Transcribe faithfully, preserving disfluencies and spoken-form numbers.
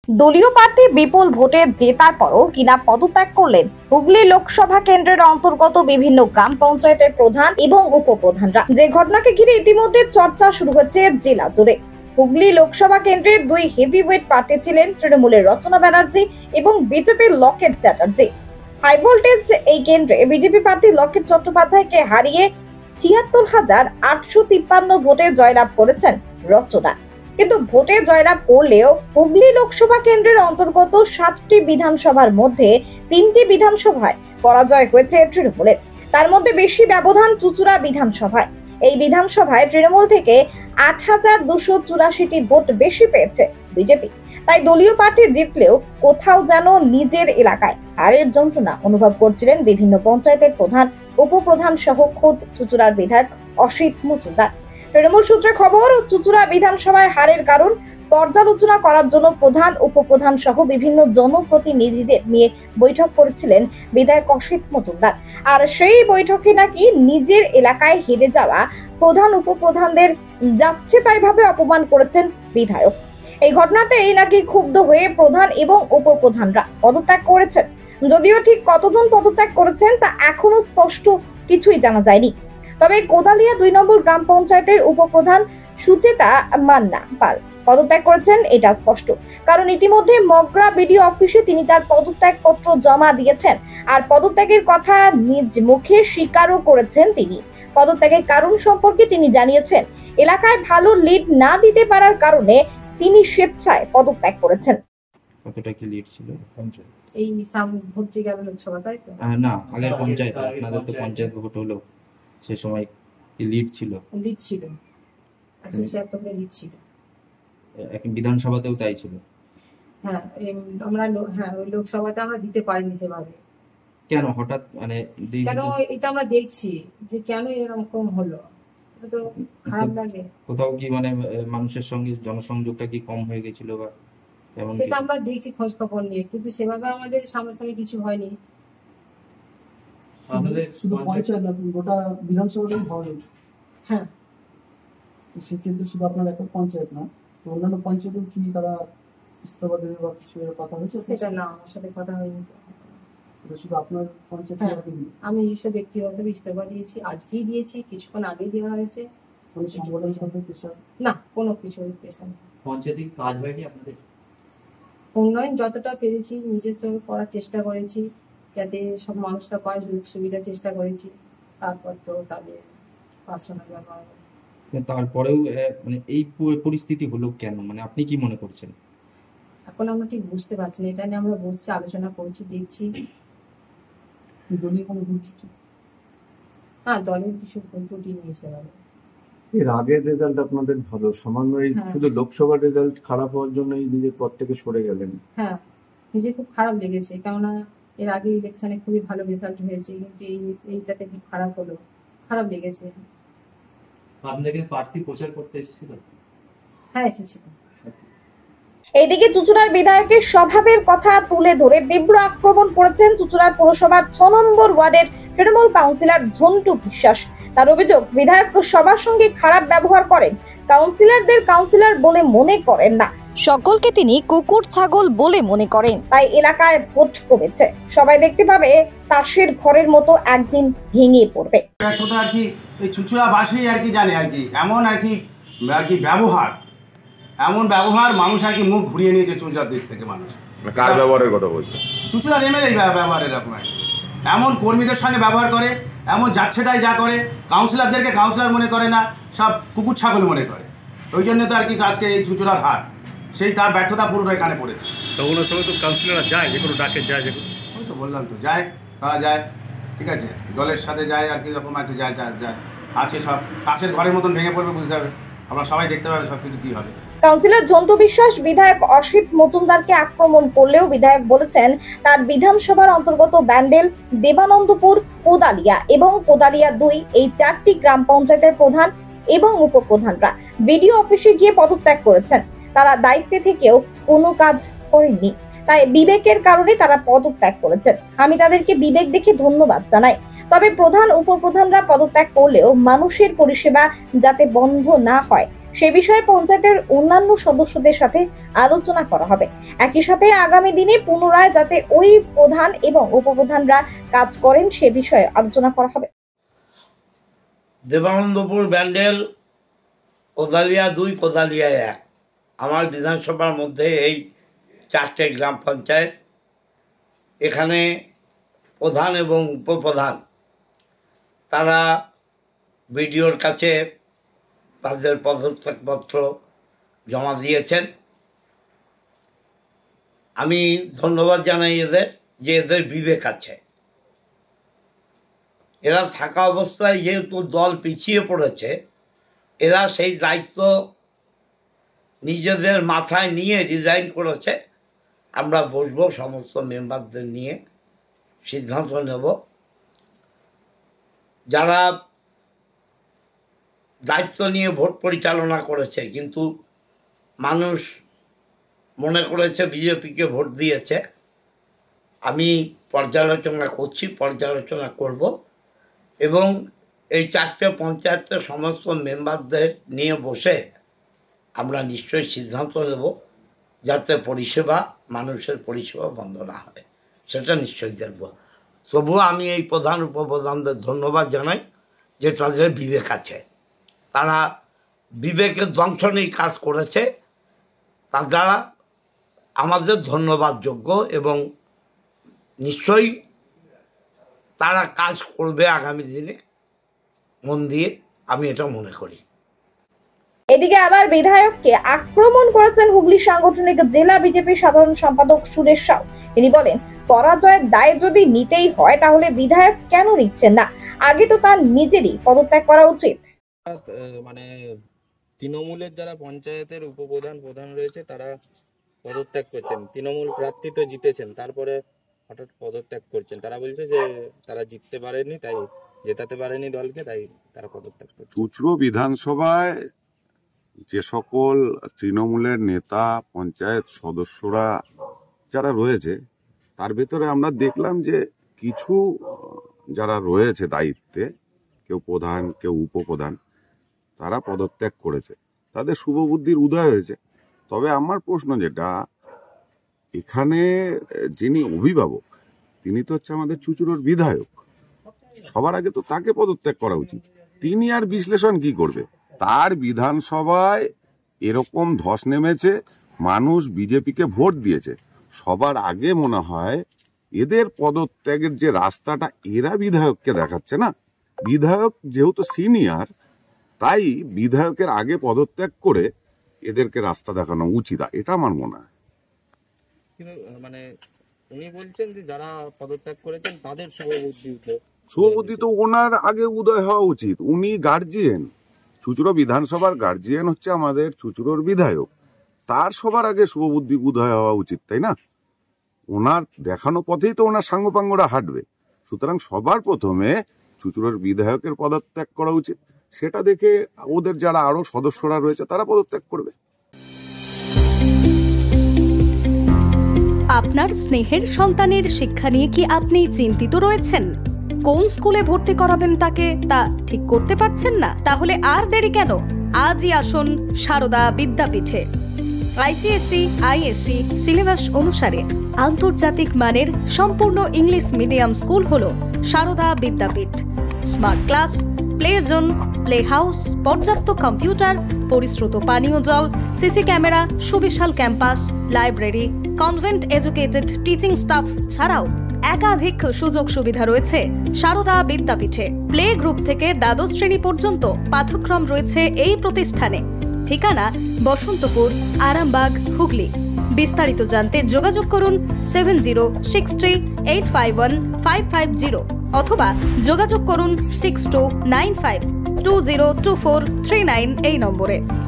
দলীয় প্রার্থী বিপুল ভোটে জেতার পরও কিনা পদত্যাগ করলেন হুগলি লোকসভা কেন্দ্রের অন্তর্গত বিভিন্ন গ্রাম পঞ্চায়েতের প্রধান এবং উপপ্রধানরা। যে ঘটনাকে ঘিরে ইতিমধ্যে চর্চা শুরু হয়েছে জেলা জুড়ে। হুগলি লোকসভা কেন্দ্রের দুই হেভিওয়েট প্রার্থী ছিলেন তৃণমূলের রচনা ব্যানার্জি এবং বিজেপির লকেট চ্যাটার্জি। হাই ভোল্টেজ এই কেন্দ্রে বিজেপি প্রার্থী লকেট চট্টোপাধ্যায়কে হারিয়ে ছিয়াত্তর হাজার আটশো তিপ্পান্ন ভোটে জয়লাভ করেছেন রচনা। কিন্তু ভোটে জয়লাভ করলেও হুগলি লোকসভা কেন্দ্রের অন্তর্গত সাতটি বিধানসভার মধ্যে তিনটি বিধানসভায় পরাজয় হয়েছে তৃণমূলের। তার মধ্যে বেশি ব্যবধান চুচুড়া বিধানসভায়। এই বিধানসভায় তৃণমূল থেকে আট হাজার দুশো চুরাশিটি ভোট বেশি পেয়েছে বিজেপি। তাই দলীয় প্রার্থী জিতলেও কোথাও যেন নিজের এলাকায় হারের যন্ত্রণা অনুভব করছিলেন বিভিন্ন পঞ্চায়েতের প্রধান, উপপ্রধান সহ খোদ চুচুড়ার বিধায়ক অসিত মজুমদার। তৃণমূল সূত্রে খবর, চুচুড়া বিধানসভায় হারের কারণ পর্যালোচনা করার জন্য প্রধান, উপপ্রধান সহ বিভিন্ন জনপ্রতিনিধিদের নিয়ে বৈঠক করেছিলেন বিধায়ক অসিত মজুমদার। আর সেই বৈঠকে নাকি নিজের এলাকায় হেরে যাওয়া প্রধান, উপপ্রধানদের যাচ্ছে তাই ভাবে অপমান করেছেন বিধায়ক। এই ঘটনাতেই নাকি ক্ষুব্ধ হয়ে প্রধান এবং উপপ্রধানরা পদত্যাগ করেছেন। যদিও ঠিক কতজন পদত্যাগ করেছেন তা এখনো স্পষ্ট কিছুই জানা যায়নি। তবে কোদালিয়া দুই নম্বর গ্রাম পঞ্চায়েতের উপপ্রধান সুচেতা মান্না পাল পদত্যাগ করেছেন এটা স্পষ্ট, কারণ ইতিমধ্যে মগরা বিডিও অফিসে তিনি তার পদত্যাগ পত্র জমা দিয়েছেন। আর পদত্যাগের কথা নিজ মুখে স্বীকারও করেছেন তিনি। পদত্যাগের কারণ সম্পর্কে তিনি জানিয়েছেন, এলাকায় ভালো লিড না দিতে পারার কারণে তিনি স্বেচ্ছায় পদত্যাগ করেছেন। কতটা কি লিড ছিল পঞ্চায়েত? এই সামনে ভোট যে গেল লোকসভা, তাই তো? না, আগের পঞ্চায়েত, আপনাদের তো পঞ্চায়েত ভোট হলো, সে সময় কি লিড ছিল? লিড ছিল, একশো ছিয়াত্তর লিড ছিল। এক বিধানসভাতেও তাই ছিল। হ্যাঁ, আমরা হ্যাঁ ওই লোকসভাতে আমরা দিতে পারিনি সেভাবে। কেন হঠাৎ মানে কেন এটা আমরা দেখছি যে কেন এরকম হলো, এটা তো খারাপ লাগে। কোথাও কি মানে মানুষের সঙ্গে জনসংযোগটা কি কম হয়ে গেছিল বা এমন? সেটা আমরা দেখছি খোঁজ খবর নিয়ে, কিন্তু সেভাবে আমাদের সামনাসামনি কিছু হয়নি। আমাদের শুধু পঞ্চায়েত না, গোটা বিধানসভাটাই ভালো। হ্যাঁ, তো সেক্ষেত্রে শুধু আপনার একটা পঞ্চায়েত না, তো অন্যান্য পঞ্চায়েতেও কি তারা ইস্তফা দেবে বা কিছু এর কথা হয়েছে? সেটা না, আমার সাথে কথা হয়নি। এটা শুধু আপনার পঞ্চায়েত? আমি এইসব ব্যক্তিগত ইস্তফা দিয়েছি, আজকেই দিয়েছি, কিছুক্ষণ আগে দেওয়া হয়েছে। কোনো সংগঠন সঙ্গে পেশা না, কোনো কিছু পেশা নেই। পঞ্চায়েতে কাজ হয়নি আপনাদের? উন্নয়ন যতটা পেরেছি নিজস্ব করার চেষ্টা করেছি, যাতে সব মানুষরা পায় সুযোগ সুবিধা চেষ্টা করেছি। তারপর তো তাদের পার্সোনাল ব্যাপার। তারপরেও মানে এই পরিস্থিতি হলো কেন, মানে আপনি কি মনে করছেন? এখন আমরা ঠিক বুঝতে পারছি না, এটা নিয়ে আমরা বসছি, আলোচনা করছি, দেখছি। দলীয় কোনো ভুল? হ্যাঁ, দলের কিছু ভুল ত্রুটি নিয়েছে। এর আগের রেজাল্ট আপনাদের ভালো, সামান্য শুধু লোকসভার রেজাল্ট খারাপ হওয়ার জন্যই নিজের পদ থেকে সরে গেলেন। হ্যাঁ, নিজে খুব খারাপ লেগেছে, কেননা এর আগে ইলেকশনে খুবই ভালো রেজাল্ট হয়েছে, কিন্তু এই এইটাতে খুব খারাপ হলো, খারাপ লেগেছে। আপনাদেরকে প্রার্থী প্রচার করতে এসেছিল? হ্যাঁ, এসেছিল। এইদিকে চুচুড়ার বিধায়কের স্বভাবের কথা তুলে ধরে তীব্র আক্রমণ করেছেন চুচুড়ার পৌরসভার ছ নম্বর ওয়ার্ডের তৃণমূল কাউন্সিলর ঝন্টু বিশ্বাস। তার অভিযোগ, বিধায়ক সবার সঙ্গে খারাপ ব্যবহার করেন, কাউন্সিলরদের কাউন্সিলর বলে মনে করেন না, সকলকে তিনি কুকুর ছাগল বলে মনে করেন। তাই এলাকায় ভোট কমেছে, সবাই দেখতে পাবে তাসের ঘরের মতো একদিন ভেঙে পড়বে। ব্যর্থতা আর কি এই চুচুড়াবাসী আর কি জানে আর কি, এমন আর কি আর কি ব্যবহার, এমন ব্যবহার মানুষ আর কি মুখ ঘুরিয়ে নিয়েছে চুচুড়ার দিক থেকে। মানুষ কার ব্যবহারের কথা বলছে? চুচুড়ার এমএলএ ব্যবহার এরকম আর কি, এমন কর্মীদের সঙ্গে ব্যবহার করে, এমন যাচ্ছে তাই যা করে, কাউন্সিলরদেরকে কাউন্সিলর মনে করে না, সব কুকুর ছাগল মনে করে। ওই জন্য তো আর কি আজকে এই চুচুড়ার হার, সেই তার ব্যর্থতা পুরোটা এখানে পড়েছে। তো ওনার সঙ্গে তো কাউন্সিলররা যায়, যে কোনো ডাকে যায়, যে ওই তো বললাম তো যায়, তারা যায়, ঠিক আছে, দলের সাথে যায় আর কি, রকম আছে যায় যায় যায় আছে, সব তাসের ঘরের মতন ভেঙে পড়বে, বুঝতে হবে, আমরা সবাই দেখতে পাবে সব কিছু কী হবে। কাউন্সিলর ঝন্টু বিশ্বাস বিধায়ক অসিত মজুমদারকে আক্রমণ করলেও বিধায়ক বলেছেন তার বিধানসভার অন্তর্গত ব্যান্ডেল, দেবানন্দপুর, কোদালিয়া এবং কোদালিয়া দুই এই চারটি গ্রাম পঞ্চায়েতের প্রধান এবং উপপ্রধানরা বিডিও অফিসে গিয়ে পদত্যাগ করেছেন। তারা দায়িত্বে থেকেও কোনো কাজ করেননি, তাই বিবেকের কারণে তারা পদত্যাগ করেছেন। আমি তাদেরকে বিবেক দেখে ধন্যবাদ জানাই। তবে প্রধান, উপপ্রধানরা পদত্যাগ করলেও মানুষের পরিষেবা যাতে বন্ধ না হয় সে বিষয়ে পঞ্চায়েতের অন্যান্য সদস্যদের সাথে আলোচনা করা হবে। একই সাথে আগামী দিনে পুনরায় যাতে ওই প্রধান এবং উপপ্রধানরা কাজ করেন সে বিষয়ে আলোচনা করা হবে। দেবানন্দপুর ব্যান্ডেল কোদালিয়া দুই কোদালিয়া এক আমার বিধানসভার মধ্যে এই চারটে গ্রাম পঞ্চায়েত। এখানে প্রধান এবং উপপ্রধান তারা বিডিওর কাছে তাদের পদত্যাগপত্র জমা দিয়েছেন। আমি ধন্যবাদ জানাই এদের যে এদের বিবেক আছে। এরা থাকা অবস্থায় যেহেতু দল পিছিয়ে পড়েছে, এরা সেই দায়িত্ব নিজেদের মাথায় নিয়ে রিজাইন করেছে। আমরা বসবো সমস্ত মেম্বারদের নিয়ে সিদ্ধান্ত নেব। যারা দায়িত্ব নিয়ে ভোট পরিচালনা করেছে কিন্তু মানুষ মনে করেছে বিজেপিকে ভোট দিয়েছে, আমি পর্যালোচনা করছি, পর্যালোচনা করব এবং এই চারটে পঞ্চায়েতের সমস্ত মেম্বারদের নিয়ে বসে আমরা নিশ্চয়ই সিদ্ধান্ত নেব যাতে পরিষেবা মানুষের পরিষেবা বন্ধ না হয়, সেটা নিশ্চয়ই দেখব। তবুও আমি এই প্রধান উপপ্রধানদের ধন্যবাদ জানাই যে তাদের বিবেক আছে, তারা বিবেকের দংশনেই কাজ করেছে। তারা আমাদের ধন্যবাদযোগ্য এবং নিশ্চয়ই তারা কাজ করবে আগামী দিনে মন দিয়ে, আমি এটা মনে করি। এদিকে আবার বিধায়ককে আক্রমণ করেছেন হুগলি সাংগঠনিক জেলা বিজেপির সাধারণ সম্পাদক সুরেশ সাউ। তিনি বলেন, পরাজয়ের দায় যদি নিতেই হয় তাহলে বিধায়ক কেন নিচ্ছেন না? আগে তো তার নিজেরই পদত্যাগ করা উচিত। মানে তৃণমূলের যারা পঞ্চায়েতের উপপ্রধান প্রধান রয়েছে তারা পদত্যাগ করছেন। তৃণমূল প্রার্থী তো জিতেছেন, তারপরে হঠাৎ পদত্যাগ করছেন। তারা বলছে যে তারা জিততে পারেনি, তাই জেতাতে পারেনি দলকে, তাই তারা পদত্যাগ করছে। চুঁচুড়ো বিধানসভায় যে সকল তৃণমূলের নেতা পঞ্চায়েত সদস্যরা যারা রয়েছে তার ভেতরে আমরা দেখলাম যে কিছু যারা রয়েছে দায়িত্বে, কেউ প্রধান কেউ উপপ্রধান, তারা পদত্যাগ করেছে, তাদের শুভবুদ্ধির উদয় হয়েছে। তবে আমার প্রশ্ন যেটা, এখানে যিনি অভিভাবক তিনি তো হচ্ছে আমাদের চুঁচুড়োর বিধায়ক, সবার আগে তো তাকে পদত্যাগ করা উচিত। তিনি আর বিশ্লেষণ কি করবে? তার বিধানসভায় এরকম ধস নেমেছে, মানুষ বিজেপিকে ভোট দিয়েছে, সবার আগে মনে হয় এদের পদত্যাগের যে রাস্তাটা এরা বিধায়ককে দেখাচ্ছে না। বিধায়ক যেহেতু সিনিয়র, তাই বিধায়কের আগে পদত্যাগ করে এদেরকে রাস্তা দেখানো উচিত, এটা আমার মনে হয়। কিন্তু মানে উনি বলছেন যে যারা পদত্যাগ করেছেন তাদের শুভবুদ্ধি উদয় শুভবুদ্ধি তো ওনার আগে উদয় হওয়া উচিত। উনি গার্জিয়ান, চুঁচুড়ো বিধানসভার গার্জিয়ান হচ্ছে আমাদের চুঁচুড়োর বিধায়ক, তার সবার আগে শুভবুদ্ধি উদয় হওয়া উচিত, তাই না? ওনার দেখানো পথেই তো ওনার সাঙ্গপাঙ্গরা হাঁটবে। সুতরাং সবার প্রথমে চুঁচুড়োর বিধায়কের পদত্যাগ করা উচিত, সেটা দেখে ওদের যারা আরো সদস্যরা রয়েছে তারা পদত্যাগ করবে। আপনার স্নেহের সন্তানের শিক্ষা নিয়ে কি আপনি চিন্তিত রয়েছেন? কোন স্কুলে ভর্তি করাবেন তাকে তা ঠিক করতে পারছেন না? তাহলে আর দেরি কেন? আজই আসুন সারদা বিদ্যাপীঠে। আইসিএসসি আইএসসি সিলেবাস অনুসারে আন্তর্জাতিক মানের সম্পূর্ণ ইংলিশ মিডিয়াম স্কুল হলো Sarada Vidyapith. Smart class, play zone, play house, পর্যাপ্ত কম্পিউটার, পরিশ্রুত পানীয় জল, সিসি ক্যামেরা, সুবিশাল campus, library, convent educated teaching staff ছাড়াও একাধিক সুযোগ সুবিধা রয়েছে সারদা বিদ্যাপীঠে। প্লে গ্রুপ থেকে দ্বাদশ শ্রেণী পর্যন্ত পাঠ্যক্রম রয়েছে এই প্রতিষ্ঠানে। ঠিকানা বসন্তপুর, আরামবাগ, হুগলি। বিস্তারিত জানতে যোগাযোগ করুন seven zero six three eight five one five five zero অথবা যোগাযোগ করুন six two nine five two zero two four three nine এই নম্বরে।